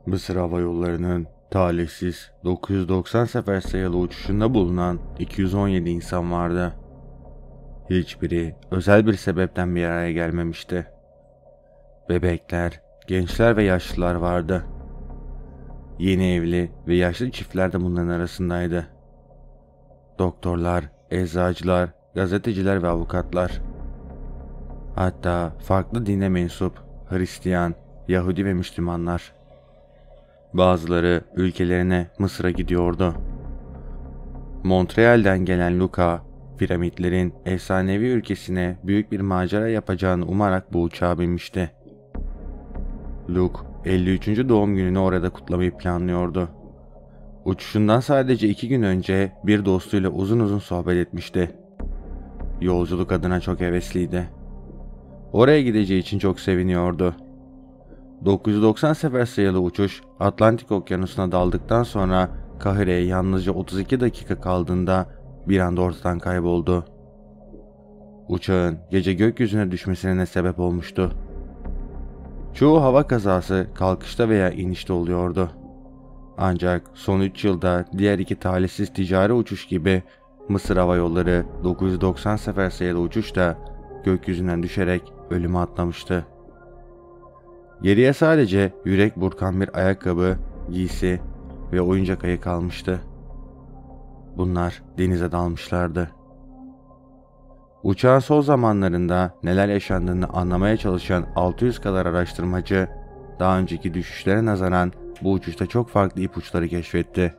Mısır Hava Yolları'nın talihsiz 990 sefer sayılı uçuşunda bulunan 217 insan vardı. Hiçbiri özel bir sebepten bir araya gelmemişti. Bebekler, gençler ve yaşlılar vardı. Yeni evli ve yaşlı çiftler de bunların arasındaydı. Doktorlar, eczacılar, gazeteciler ve avukatlar. Hatta farklı dine mensup Hristiyan, Yahudi ve Müslümanlar. Bazıları ülkelerine, Mısır'a gidiyordu. Montreal'den gelen Luca, piramitlerin efsanevi ülkesine büyük bir macera yapacağını umarak bu uçağa binmişti. Luke, 53. doğum gününü orada kutlamayı planlıyordu. Uçuşundan sadece 2 gün önce bir dostuyla uzun uzun sohbet etmişti. Yolculuk adına çok hevesliydi. Oraya gideceği için çok seviniyordu. 990 sefer sayılı uçuş Atlantik Okyanusu'na daldıktan sonra Kahire'ye yalnızca 32 dakika kaldığında bir anda ortadan kayboldu. Uçağın gece gökyüzüne düşmesine sebep olmuştu. Çoğu hava kazası kalkışta veya inişte oluyordu. Ancak son 3 yılda diğer iki talihsiz ticari uçuş gibi Mısır Hava Yolları 990 sefer sayılı uçuşta gökyüzünden düşerek ölüme atlamıştı. Geriye sadece yürek burkan bir ayakkabı, giysi ve oyuncak ayı kalmıştı. Bunlar denize dalmışlardı. Uçağın son zamanlarında neler yaşandığını anlamaya çalışan 600 kadar araştırmacı, daha önceki düşüşlere nazaran bu uçuşta çok farklı ipuçları keşfetti.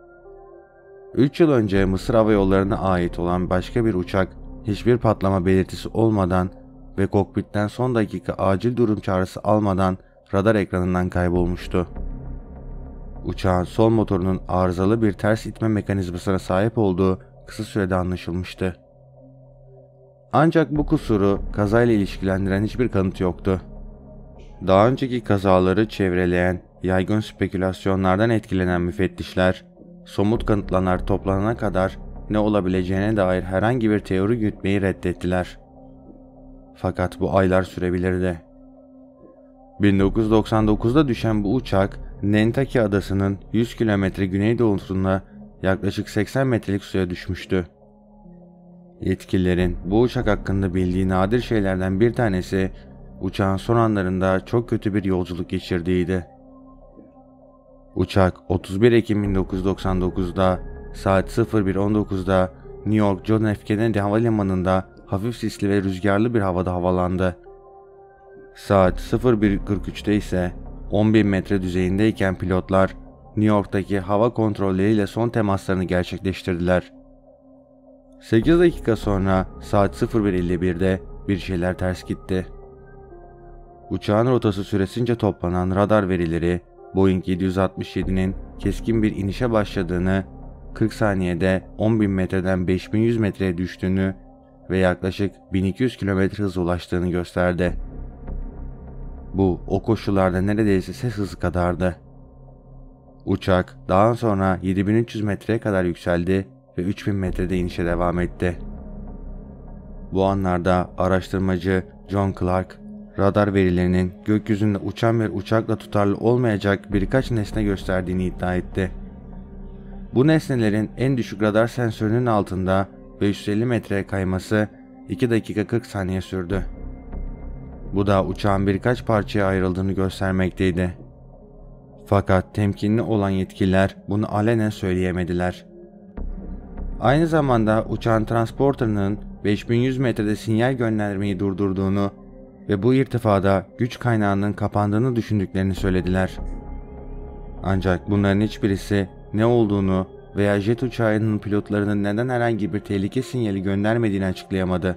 3 yıl önce Mısır Hava Yolları'na ait olan başka bir uçak hiçbir patlama belirtisi olmadan ve kokpitten son dakika acil durum çağrısı almadan radar ekranından kaybolmuştu. Uçağın sol motorunun arızalı bir ters itme mekanizmasına sahip olduğu kısa sürede anlaşılmıştı. Ancak bu kusuru kazayla ilişkilendiren hiçbir kanıt yoktu. Daha önceki kazaları çevreleyen yaygın spekülasyonlardan etkilenen müfettişler, somut kanıtlar toplanana kadar ne olabileceğine dair herhangi bir teori gütmeyi reddettiler. Fakat bu aylar sürebilirdi. 1999'da düşen bu uçak, Nantucket adasının 100 kilometre güneydoğusunda yaklaşık 80 metrelik suya düşmüştü. Yetkililerin bu uçak hakkında bildiği nadir şeylerden bir tanesi, uçağın son anlarında çok kötü bir yolculuk geçirdiğiydi. Uçak 31 Ekim 1999'da saat 01:19'da New York John F. Kennedy Havalimanı'nda hafif sisli ve rüzgarlı bir havada havalandı. Saat 01:43'te ise 10.000 metre düzeyindeyken pilotlar New York'taki hava kontrolleriyle son temaslarını gerçekleştirdiler. 8 dakika sonra saat 01:51'de bir şeyler ters gitti. Uçağın rotası süresince toplanan radar verileri Boeing 767'nin keskin bir inişe başladığını, 40 saniyede 10.000 metreden 5.100 metreye düştüğünü ve yaklaşık 1200 kilometre hıza ulaştığını gösterdi. Bu o koşullarda neredeyse ses hızı kadardı. Uçak daha sonra 7300 metreye kadar yükseldi ve 3000 metrede inişe devam etti. Bu anlarda araştırmacı John Clark, radar verilerinin gökyüzünde uçan bir uçakla tutarlı olmayacak birkaç nesne gösterdiğini iddia etti. Bu nesnelerin en düşük radar sensörünün altında 550 metreye kayması 2 dakika 40 saniye sürdü. Bu da uçağın birkaç parçaya ayrıldığını göstermekteydi. Fakat temkinli olan yetkililer bunu alenen söyleyemediler. Aynı zamanda uçağın transporterının 5100 metrede sinyal göndermeyi durdurduğunu ve bu irtifada güç kaynağının kapandığını düşündüklerini söylediler. Ancak bunların hiçbirisi ne olduğunu veya jet uçağının pilotlarının neden herhangi bir tehlike sinyali göndermediğini açıklayamadı.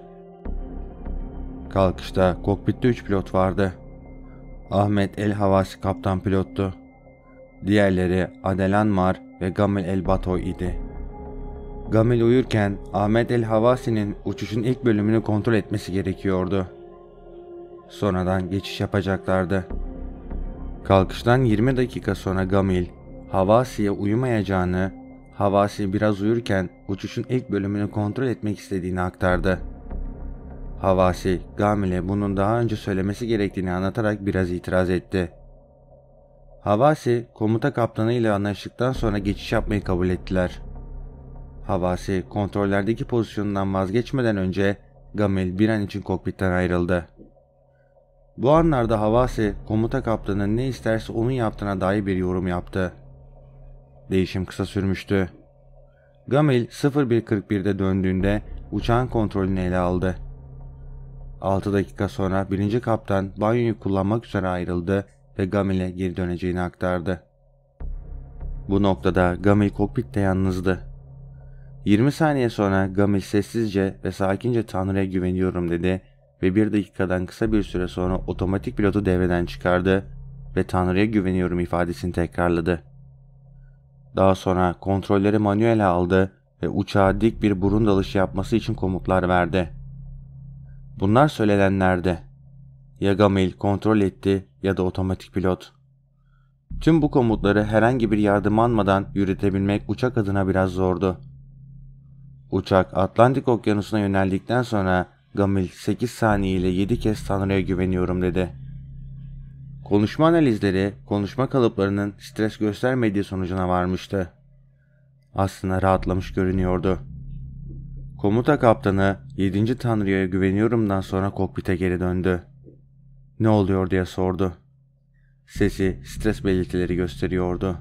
Kalkışta kokpitte 3 pilot vardı. Ahmet El Havasi kaptan pilottu. Diğerleri Adelan Mar ve Gamil El Batoy idi. Gamil uyurken Ahmet El Havasi'nin uçuşun ilk bölümünü kontrol etmesi gerekiyordu. Sonradan geçiş yapacaklardı. Kalkıştan 20 dakika sonra Gamil, Havasi'ye uyumayacağını, Havasi biraz uyurken uçuşun ilk bölümünü kontrol etmek istediğini aktardı. Havasi, Gamil'e bunun daha önce söylemesi gerektiğini anlatarak biraz itiraz etti. Havasi, komuta kaptanı ile anlaştıktan sonra geçiş yapmayı kabul ettiler. Havasi, kontrollerdeki pozisyonundan vazgeçmeden önce Gamil bir an için kokpitten ayrıldı. Bu anlarda Havasi, komuta kaptanının ne isterse onun yaptığına dair bir yorum yaptı. Değişim kısa sürmüştü. Gamil 01:41'de döndüğünde uçağın kontrolünü ele aldı. 6 dakika sonra birinci kaptan banyoyu kullanmak üzere ayrıldı ve Gamil'e geri döneceğini aktardı. Bu noktada Gamil kokpitte yalnızdı. 20 saniye sonra Gamil sessizce ve sakince "Tanrı'ya güveniyorum" dedi ve 1 dakikadan kısa bir süre sonra otomatik pilotu devreden çıkardı ve "Tanrı'ya güveniyorum" ifadesini tekrarladı. Daha sonra kontrolleri manuele aldı ve uçağa dik bir burun dalışı yapması için komutlar verdi. Bunlar söylenenlerdi. Ya Gamil kontrol etti ya da otomatik pilot. Tüm bu komutları herhangi bir yardım almadan yürütebilmek uçak adına biraz zordu. Uçak Atlantik Okyanusu'na yöneldikten sonra Gamil 8 saniye ile 7 kez "Tanrı'ya güveniyorum" dedi. Konuşma analizleri, konuşma kalıplarının stres göstermediği sonucuna varmıştı. Aslında rahatlamış görünüyordu. Komuta kaptanı 7. "Tanrı'ya güveniyorum'dan sonra kokpite geri döndü. "Ne oluyor?" diye sordu. Sesi stres belirtileri gösteriyordu.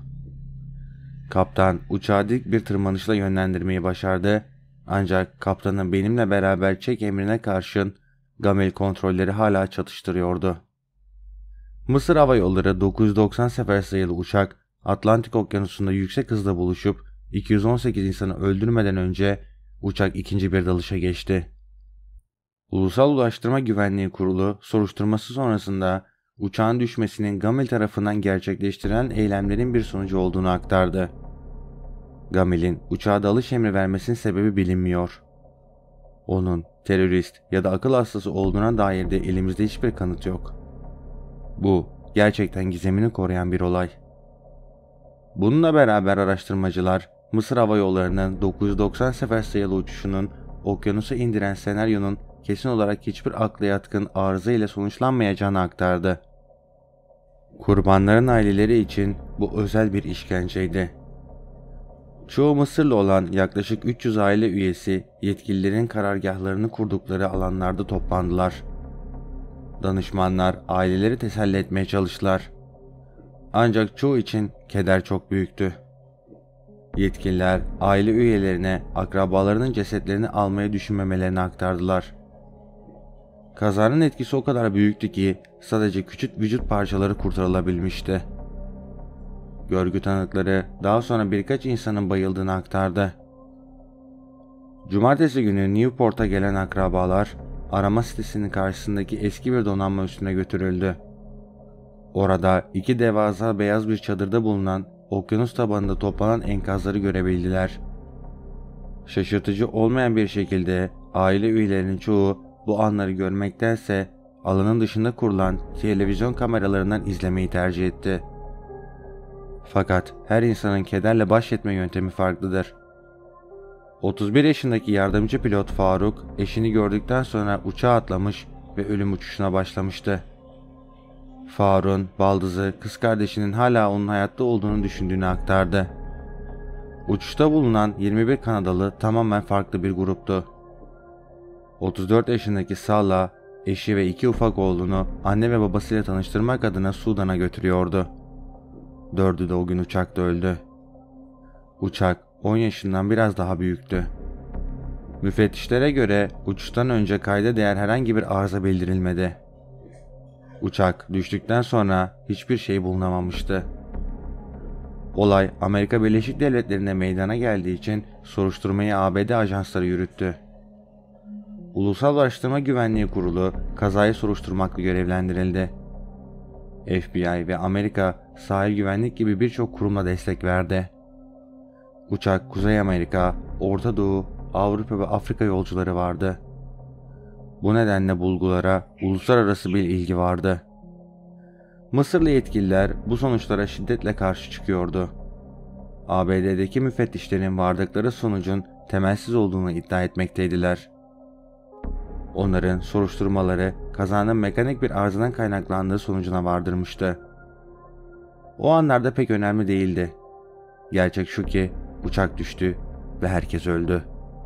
Kaptan uçağı dik bir tırmanışla yönlendirmeyi başardı, ancak kaptanın benimle beraber çek emrine karşın Gamil kontrolleri hala çatıştırıyordu. Mısır Hava Yolları 990 sefer sayılı uçak Atlantik Okyanusu'nda yüksek hızla buluşup 218 insanı öldürmeden önce uçak ikinci bir dalışa geçti. Ulusal Ulaştırma Güvenliği Kurulu soruşturması sonrasında uçağın düşmesinin Gamil tarafından gerçekleştirilen eylemlerin bir sonucu olduğunu aktardı. Gamil'in uçağa dalış emri vermesinin sebebi bilinmiyor. Onun terörist ya da akıl hastası olduğuna dair de elimizde hiçbir kanıt yok. Bu gerçekten gizemini koruyan bir olay. Bununla beraber araştırmacılar Mısır Hava Yolları'nın 990 sefer sayılı uçuşunun okyanusa indiren senaryonun kesin olarak hiçbir akla yatkın arıza ile sonuçlanmayacağını aktardı. Kurbanların aileleri için bu özel bir işkenceydi. Çoğu Mısırlı olan yaklaşık 300 aile üyesi yetkililerin karargahlarını kurdukları alanlarda toplandılar. Danışmanlar aileleri teselli etmeye çalıştılar. Ancak çoğu için keder çok büyüktü. Yetkililer aile üyelerine akrabalarının cesetlerini almayı düşünmemelerini aktardılar. Kazanın etkisi o kadar büyüktü ki sadece küçük vücut parçaları kurtarılabilmişti. Görgü tanıkları daha sonra birkaç insanın bayıldığını aktardı. Cumartesi günü Newport'a gelen akrabalar arama sitesinin karşısındaki eski bir donanma üssüne götürüldü. Orada 2 devasa beyaz bir çadırda bulunan okyanus tabanında toplanan enkazları görebildiler. Şaşırtıcı olmayan bir şekilde aile üyelerinin çoğu bu anları görmektense alanın dışında kurulan televizyon kameralarından izlemeyi tercih etti. Fakat her insanın kederle baş etme yöntemi farklıdır. 31 yaşındaki yardımcı pilot Faruk eşini gördükten sonra uçağa atlamış ve ölüm uçuşuna başlamıştı. Faruk'un baldızı kız kardeşinin hala onun hayatta olduğunu düşündüğünü aktardı. Uçuşta bulunan 21 Kanadalı tamamen farklı bir gruptu. 34 yaşındaki Salah, eşi ve 2 ufak oğlunu anne ve babasıyla tanıştırmak adına Sudan'a götürüyordu. 4'ü de o gün uçakta öldü. Uçak 10 yaşından biraz daha büyüktü. Müfettişlere göre uçuştan önce kayda değer herhangi bir arıza bildirilmedi. Uçak düştükten sonra hiçbir şey bulunamamıştı. Olay Amerika Birleşik Devletleri'nde meydana geldiği için soruşturmayı ABD ajansları yürüttü. Ulusal Araştırma Güvenliği Kurulu kazayı soruşturmakla görevlendirildi. FBI ve Amerika Sahil Güvenlik gibi birçok kurumla destek verdi. Uçak Kuzey Amerika, Orta Doğu, Avrupa ve Afrika yolcuları vardı. Bu nedenle bulgulara uluslararası bir ilgi vardı. Mısırlı yetkililer bu sonuçlara şiddetle karşı çıkıyordu. ABD'deki müfettişlerin vardıkları sonucun temelsiz olduğunu iddia etmekteydiler. Onların soruşturmaları kazanın mekanik bir arızadan kaynaklandığı sonucuna vardırmıştı. o anlarda pek önemli değildi. Gerçek şu ki uçak düştü ve herkes öldü.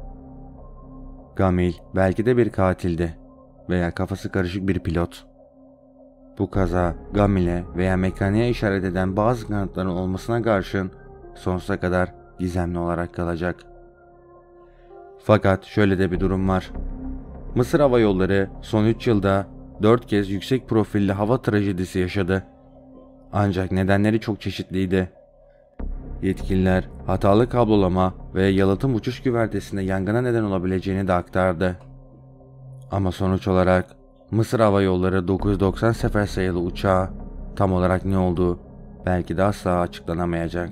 Gamil belki de bir katildi veya kafası karışık bir pilot. Bu kaza Gamil'e veya mekaniğe işaret eden bazı kanıtların olmasına karşın sonsuza kadar gizemli olarak kalacak. Fakat şöyle de bir durum var. Mısır Hava Yolları son 3 yılda 4 kez yüksek profilli hava trajedisi yaşadı. Ancak nedenleri çok çeşitliydi. Yetkililer hatalı kablolama ve yalıtım uçuş güvertesinde yangına neden olabileceğini de aktardı. Ama sonuç olarak Mısır Hava Yolları 990 sefer sayılı uçağı tam olarak ne olduğu belki de asla açıklanamayacak.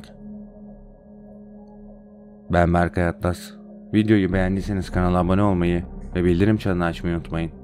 Ben Berkay Atlas. Videoyu beğendiyseniz kanala abone olmayı ve bildirim çanını açmayı unutmayın.